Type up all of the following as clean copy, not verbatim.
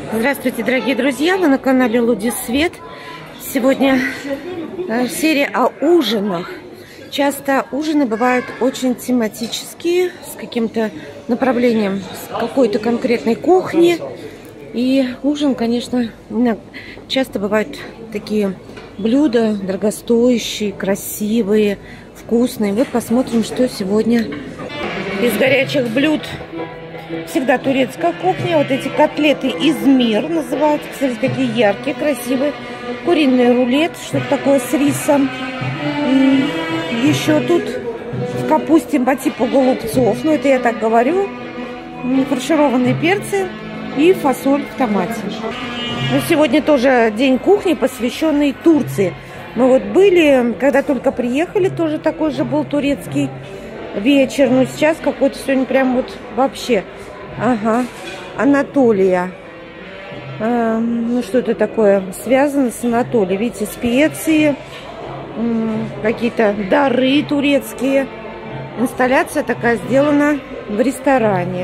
Здравствуйте, дорогие друзья! Вы на канале Луди Свет. Сегодня серия о ужинах. Часто ужины бывают очень тематические, с каким-то направлением, с какой-то конкретной кухни. И ужин, конечно, часто бывают такие блюда дорогостоящие, красивые, вкусные. Вот посмотрим, что сегодня из горячих блюд. Всегда турецкая кухня. Вот эти котлеты Измир называются. Посмотрите, какие яркие, красивые. Куриный рулет, что-то такое с рисом. И еще тут в капусте по типу голубцов. Ну, это я так говорю. Фаршированные перцы и фасоль в томате. Но сегодня тоже день кухни, посвященный Турции. Мы вот были, когда только приехали, тоже такой же был турецкий вечер. Но сейчас какой-то сегодня прям вот вообще... Ага, Анатолия. Ну, что это такое? Связано с Анатолией. Видите, специи, какие-то дары турецкие. Инсталляция такая сделана в ресторане.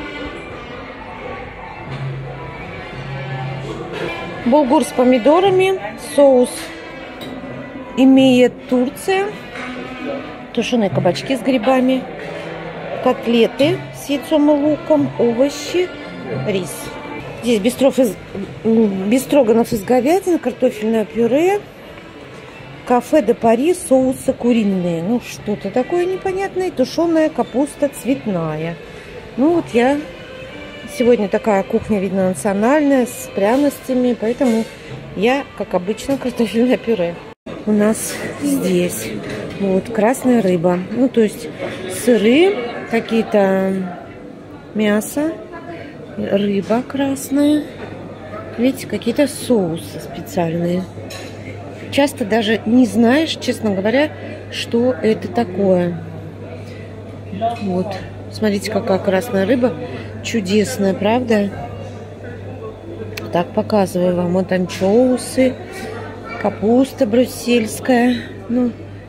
Булгур с помидорами. Соус имеет Турция. Тушеные кабачки с грибами. Котлеты с яйцом и луком, овощи, рис. Здесь бестроганов из говядины, картофельное пюре, кафе де Пари, соусы куриные. Ну, что-то такое непонятное. Тушеная капуста цветная. Ну, вот я... Сегодня такая кухня, видно, национальная, с пряностями, поэтому я, как обычно, картофельное пюре. У нас здесь вот красная рыба. Ну, то есть сыры, какие-то мясо, рыба красная. Видите, какие-то соусы специальные. Часто даже не знаешь, честно говоря, что это такое. Вот. Смотрите, какая красная рыба. Чудесная, правда? Так, показываю вам. Вот анчоусы, капуста брюссельская. Ну,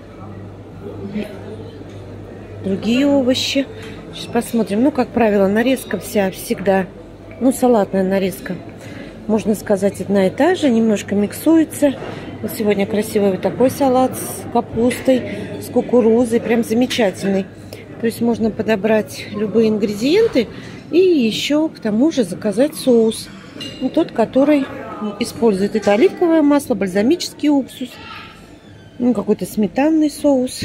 другие овощи. Сейчас посмотрим. Ну, как правило, нарезка вся всегда, ну, салатная нарезка, можно сказать, одна и та же. Немножко миксуется. Вот сегодня красивый вот такой салат с капустой, с кукурузой. Прям замечательный. То есть можно подобрать любые ингредиенты и еще к тому же заказать соус. Ну, тот, который использует это оливковое масло, бальзамический уксус, ну, какой-то сметанный соус.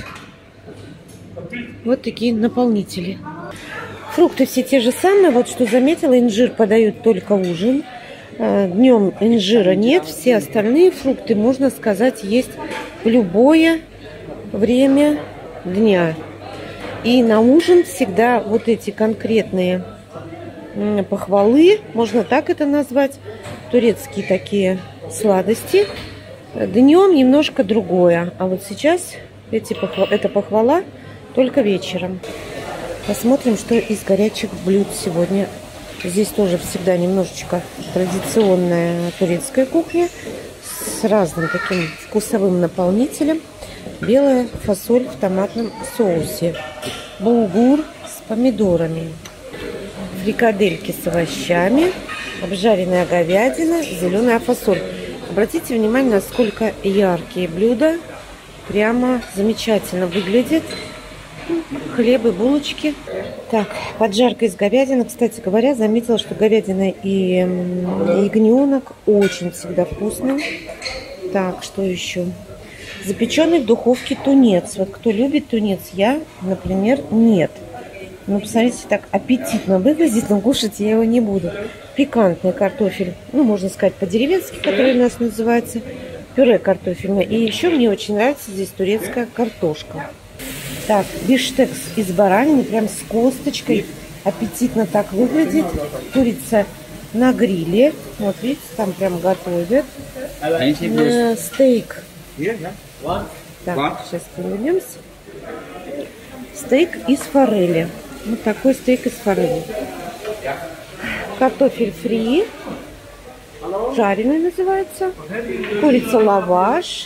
Вот такие наполнители. Фрукты все те же самые. Вот что заметила, инжир подают только ужин. Днем инжира нет. Все остальные фрукты, можно сказать, есть в любое время дня. И на ужин всегда вот эти конкретные похвалы, можно так это назвать, турецкие такие сладости. Днем немножко другое. А вот сейчас эта похвала только вечером. Посмотрим, что из горячих блюд сегодня. Здесь тоже всегда немножечко традиционная турецкая кухня с разным таким вкусовым наполнителем. Белая фасоль в томатном соусе. Булгур с помидорами. Фрикадельки с овощами. Обжаренная говядина. Зеленая фасоль. Обратите внимание, насколько яркие блюда. Прямо замечательно выглядит. Хлеб и булочки. Так, поджарка из говядины. Кстати говоря, заметила, что говядина и ягненок очень всегда вкусные. Так, что еще? Запеченный в духовке тунец. Вот кто любит тунец, я, например, нет. Ну, посмотрите, так аппетитно выглядит, но кушать я его не буду. Пикантный картофель. Ну, можно сказать, по-деревенски, который у нас называется. Пюре картофельное. И еще мне очень нравится здесь турецкая картошка. Так, биштекс из баранины, прям с косточкой. Аппетитно так выглядит. Курица на гриле. Вот, видите, там прям готовят. Стейк. Так, сейчас повернемся. Стейк из форели. Вот такой стейк из форели. Картофель фри. Жареный называется. Курица лаваш.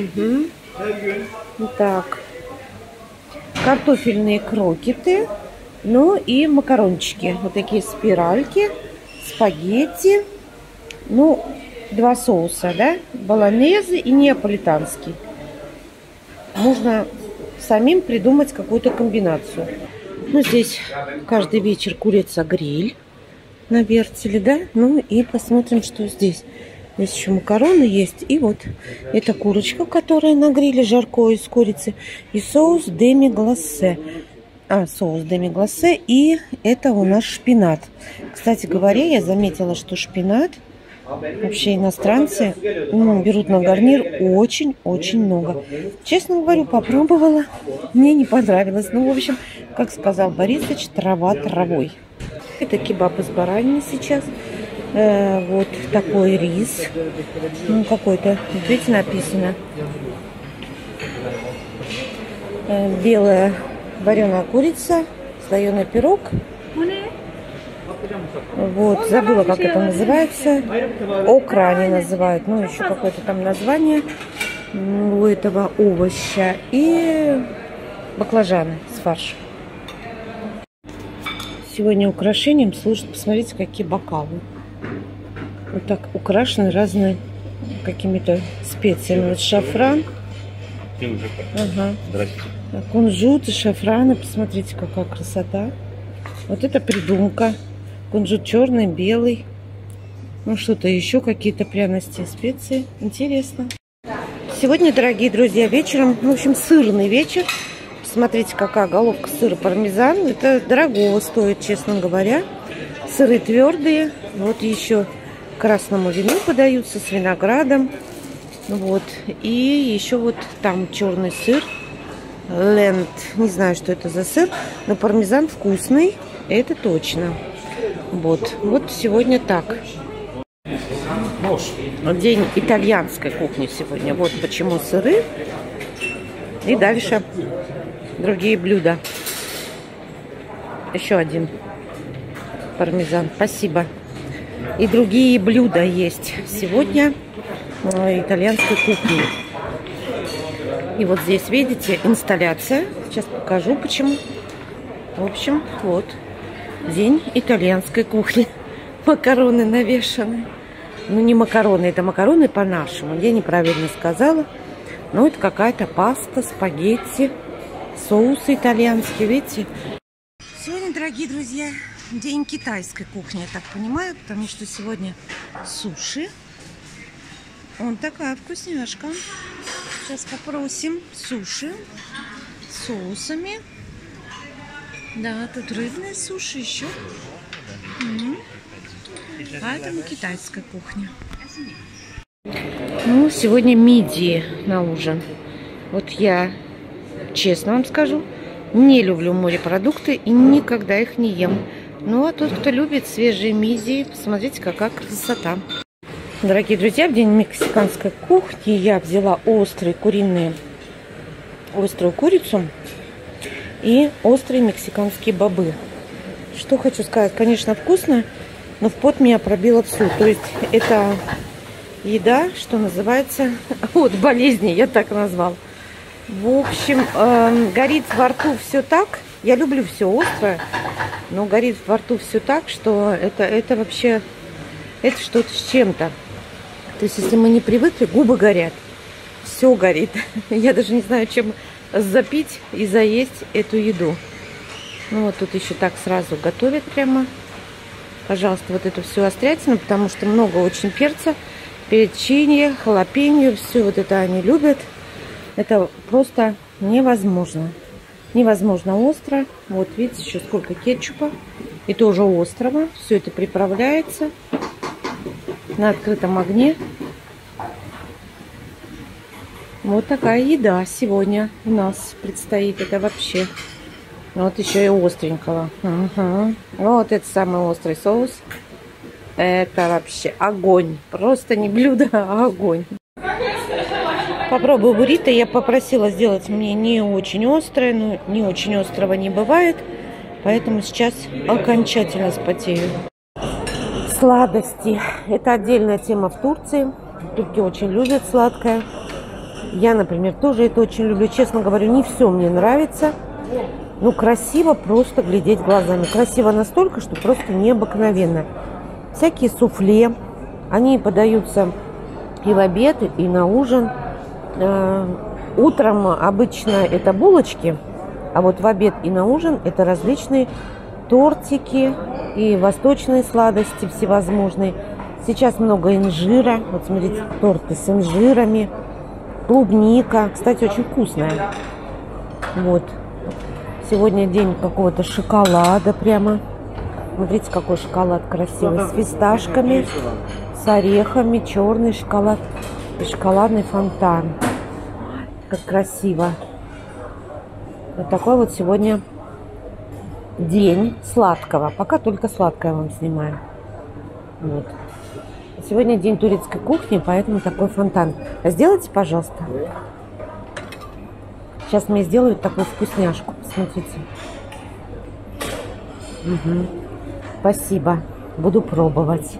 Угу. Так. Картофельные крокеты. Ну и макарончики. Вот такие спиральки. Спагетти. Ну, два соуса, да? Болонезе и неаполитанский. Можно самим придумать какую-то комбинацию. Ну, здесь каждый вечер курица-гриль на вертеле, да? Ну, и посмотрим, что здесь. Здесь еще макароны есть. И вот эта курочка, которая на гриле, жаркое из курицы. И соус деми-глассе. Соус деми-глассе. И это у нас шпинат. Кстати говоря, я заметила, что шпинат вообще иностранцы берут на гарнир очень-очень много. Честно говорю, попробовала. Мне не понравилось. Ну, в общем, как сказал Борисович, трава травой. Это кебаб из баранины сейчас. Вот такой рис. Ну, какой-то. Видите, написано. Белая вареная курица, слоеный пирог. Вот, забыла, как это называется. Окра они называют. Ну, еще какое-то там название у этого овоща. И баклажаны с фаршем. Сегодня украшением служат, посмотрите, какие бокалы. Вот так украшены разными какими-то специями. Вот шафран. Ага. Здравствуйте. Кунжут и шафраны. Посмотрите, какая красота. Вот это придумка. Кунжут черный, белый. Ну, что-то еще, какие-то пряности, специи. Интересно. Сегодня, дорогие друзья, вечером, в общем, сырный вечер. Смотрите, какая головка сыра пармезан. Это дорогого стоит, честно говоря. Сыры твердые. Вот еще к красному вину подаются с виноградом. Вот. И еще вот там черный сыр. Ленд. Не знаю, что это за сыр. Но пармезан вкусный. Это точно. Вот. Вот сегодня так. День итальянской кухни сегодня. Вот почему сыры. И дальше другие блюда. Еще один пармезан. Спасибо. И другие блюда есть сегодня итальянской кухни. И вот здесь, видите, инсталляция. Сейчас покажу, почему. В общем, вот. День итальянской кухни. Макароны навешаны. Ну, не макароны, это макароны по-нашему. Я неправильно сказала. Но это какая-то паста, спагетти, соусы итальянские, видите? Сегодня, дорогие друзья, день китайской кухни, я так понимаю, потому что сегодня суши. Он такая вкусняшка. Сейчас попросим суши с соусами. Да, тут рыбные суши еще. А это не китайская кухня. Ну, сегодня мидии на ужин. Вот я, честно вам скажу, не люблю морепродукты и никогда их не ем. Ну, а тот, кто любит свежие мидии, посмотрите, какая красота. Дорогие друзья, в день мексиканской кухни я взяла острую курицу и острые мексиканские бобы. Что хочу сказать, конечно, вкусно, но в пот меня пробило всю. То есть это еда, что называется, от болезни, я так назвал. В общем, горит во рту все так. Я люблю все острое, но горит во рту все так, что это вообще, это что-то с чем-то. То есть, если мы не привыкли, губы горят, все горит. Я даже не знаю, чем запить и заесть эту еду. Ну, вот тут еще так сразу готовят прямо. Пожалуйста, вот эту всю острятину, потому что много очень перца, перчинье, халапеньо, все вот это они любят. Это просто невозможно. Невозможно остро. Вот видите, еще сколько кетчупа. И тоже острого. Все это приправляется на открытом огне. Вот такая еда сегодня у нас предстоит. Это вообще. Вот еще и остренького. Угу. Вот это самый острый соус. Это вообще огонь. Просто не блюдо, а огонь. Попробую буррито. Я попросила сделать мне не очень острое, но не очень острого не бывает. Поэтому сейчас окончательно спотею. Сладости. Это отдельная тема в Турции. Турки очень любят сладкое. Я, например, тоже это очень люблю. Честно говорю, не все мне нравится. Ну, красиво просто глядеть глазами. Красиво настолько, что просто необыкновенно. Всякие суфле, Они подаются и в обед, и на ужин. Утром обычно это булочки, а вот в обед и на ужин это различные тортики и восточные сладости всевозможные. Сейчас много инжира. Вот смотрите, торты с инжирами. Клубника. Кстати, очень вкусная. Вот. Сегодня день какого-то шоколада прямо. Смотрите, какой шоколад красивый. С фисташками, с орехами, черный шоколад и шоколадный фонтан. Как красиво. Вот такой вот сегодня день сладкого. Пока только сладкое вам снимаю. Вот. Сегодня день турецкой кухни, поэтому такой фонтан. А сделайте, пожалуйста. Сейчас мне сделают такую вкусняшку. Посмотрите. Угу. Спасибо. Буду пробовать.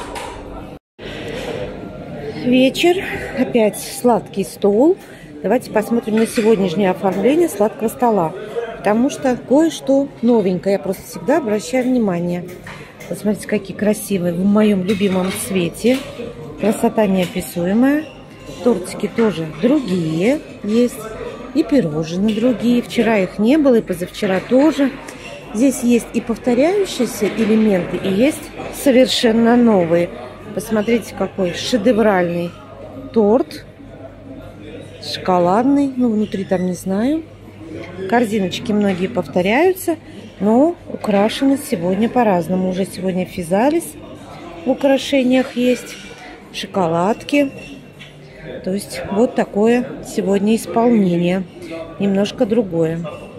Вечер. Опять сладкий стол. Давайте посмотрим на сегодняшнее оформление сладкого стола. Потому что кое-что новенькое. Я просто всегда обращаю внимание. Посмотрите, какие красивые. В моем любимом цвете. Красота неописуемая. Тортики тоже другие есть. И пирожные другие. Вчера их не было, и позавчера тоже. Здесь есть и повторяющиеся элементы, и есть совершенно новые. Посмотрите, какой шедевральный торт. Шоколадный. Ну, внутри там не знаю. Корзиночки многие повторяются, но украшены сегодня по-разному. Уже сегодня физалис в украшениях есть. Шоколадки. То есть вот такое сегодня исполнение. Немножко другое.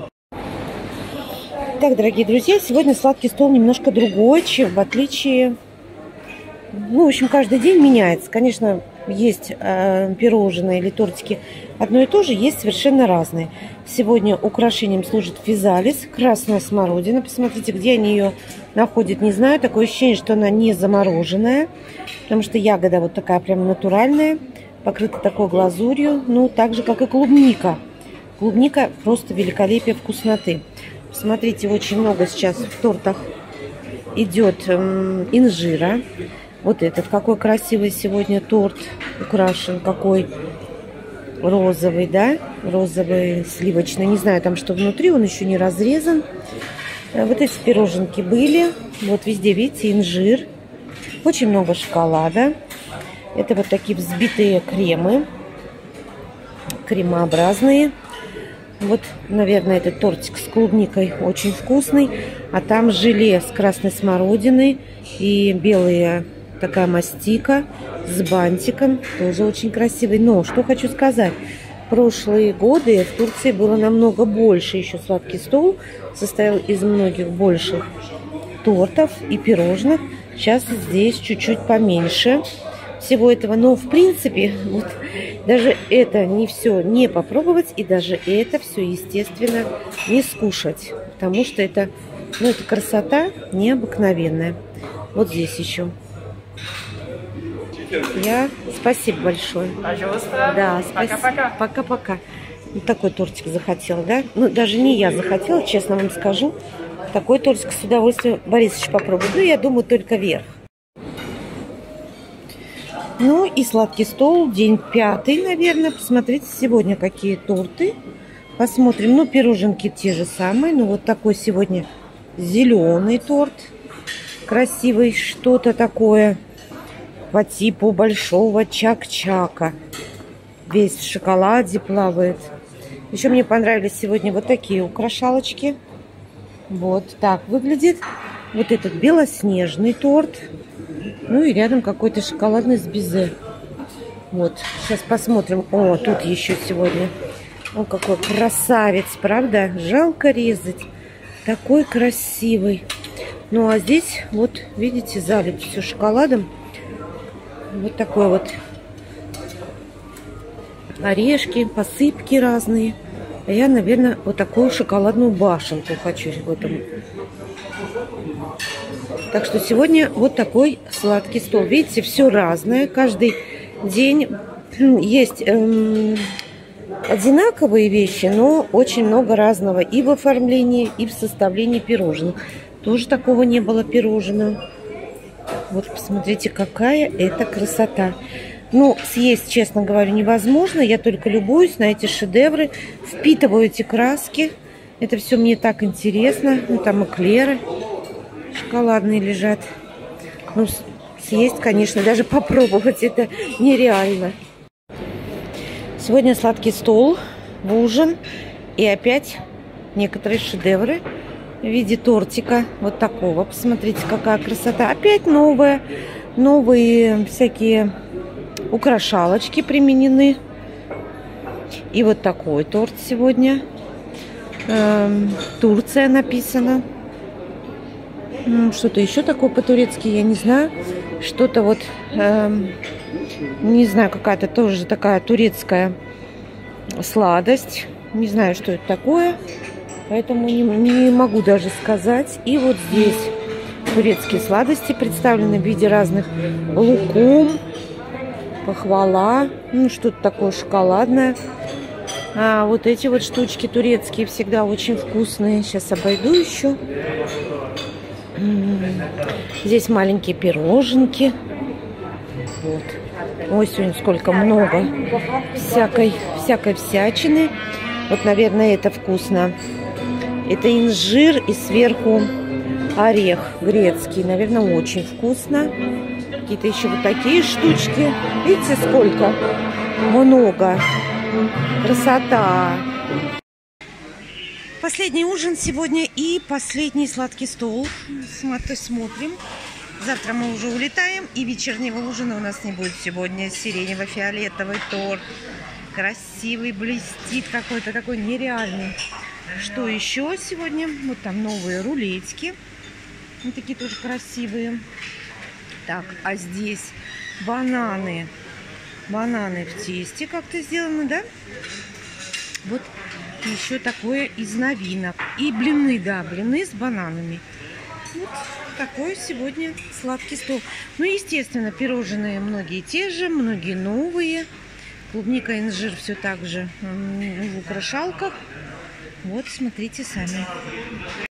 Так, дорогие друзья, сегодня сладкий стол немножко другой, чем в отличие... Ну, в общем, каждый день меняется. Конечно, есть пирожные или тортики одно и то же, есть совершенно разные. Сегодня украшением служит физалис, красная смородина. Посмотрите, где они ее находят, не знаю. Такое ощущение, что она не замороженная, потому что ягода вот такая прям натуральная, покрыта такой глазурью, ну, так же, как и клубника. Клубника просто великолепие вкусноты. Смотрите, очень много сейчас в тортах идет инжира. Вот этот какой красивый сегодня торт украшен, какой розовый, да? Розовый, сливочный. Не знаю там, что внутри, он еще не разрезан. Вот эти пироженки были. Вот везде, видите, инжир. Очень много шоколада. Это вот такие взбитые кремы. Кремообразные. Вот, наверное, этот тортик с клубникой очень вкусный. А там желе с красной смородиной и белая такая мастика с бантиком. Тоже очень красивый. Но, что хочу сказать. В прошлые годы в Турции было намного больше. Еще сладкий стол состоял из многих больших тортов и пирожных. Сейчас здесь чуть-чуть поменьше всего этого. Но, в принципе, вот даже это не все не попробовать. И даже это все, естественно, не скушать. Потому что это, ну, это красота необыкновенная. Вот здесь еще. Спасибо большое. Пожалуйста. Да, спасибо. Пока-пока. Пока-пока. Вот такой тортик захотела, да? Ну, даже не я захотела, честно вам скажу. Такой тортик с удовольствием Борисович попробует. Ну, я думаю, только вверх. Ну, и сладкий стол. День 5, наверное. Посмотрите, сегодня какие торты. Посмотрим. Ну, пироженки те же самые. Ну, вот такой сегодня зеленый торт. Красивый. Что-то такое по типу большого чак-чака. Весь в шоколаде плавает. Еще мне понравились сегодня вот такие украшалочки. Вот так выглядит. Вот этот белоснежный торт. Ну и рядом какой-то шоколадный с безе. Вот. Сейчас посмотрим. О, тут еще сегодня. О, какой красавец, правда? Жалко резать. Такой красивый. Ну а здесь, вот, видите, залит все шоколадом. Вот такой вот орешки, посыпки разные. А я, наверное, вот такую шоколадную башенку хочу в этом. Так что сегодня вот такой сладкий стол. Видите, все разное. Каждый день есть одинаковые вещи, но очень много разного и в оформлении, и в составлении пирожных. Тоже такого не было пирожного. Вот посмотрите, какая это красота. Ну, съесть, честно говоря, невозможно. Я только любуюсь на эти шедевры, впитываю эти краски. Это все мне так интересно. Ну, там эклеры шоколадные лежат. Ну, съесть, конечно, даже попробовать это нереально. Сегодня сладкий стол, ужин и опять некоторые шедевры в виде тортика вот такого. Посмотрите, какая красота. Опять новые всякие украшалочки применены. И вот такой торт сегодня. Турция написано. Что-то еще такое по-турецки, я не знаю. Что-то вот, не знаю, какая-то тоже такая турецкая сладость. Не знаю, что это такое. Поэтому не могу даже сказать. И вот здесь турецкие сладости представлены в виде разных лукум, пахвала, ну что-то такое шоколадное. А вот эти вот штучки турецкие всегда очень вкусные. Сейчас обойду еще. Здесь маленькие пироженки. Вот. Ой, сегодня сколько много всякой всячины. Вот, наверное, это вкусно. Это инжир и сверху орех грецкий. Наверное, очень вкусно. Какие-то еще вот такие штучки. Видите, сколько? Много. Красота. Последний ужин сегодня и последний сладкий стол. Смотрим. Завтра мы уже улетаем. И вечернего ужина у нас не будет сегодня. Сиренево-фиолетовый торт. Красивый, блестит какой-то такой нереальный. Что еще сегодня? Вот там новые рулетики. Вот такие тоже красивые. Так, а здесь бананы. Бананы в тесте как-то сделаны, да? Вот еще такое из новинок. И блины, да, блины с бананами. Вот такой сегодня сладкий стол. Ну, естественно, пирожные многие те же, многие новые. Клубника, инжир все так же в украшалках. Вот, смотрите сами.